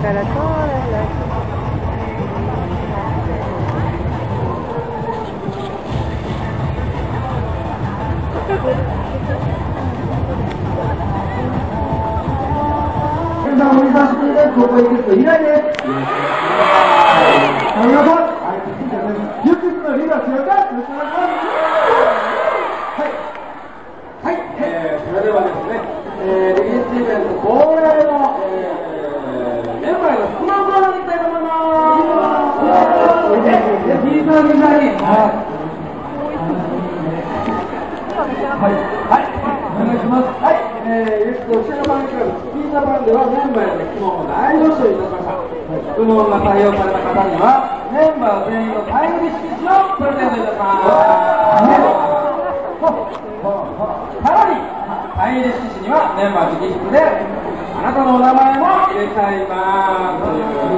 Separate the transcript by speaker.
Speaker 1: para todas las...
Speaker 2: 質問が採用された方にはメンバー全員のサイン入り色紙をプレゼントいたします。さらにサイン入り色紙にはメンバー直筆であなたのお名前も入れちゃいます。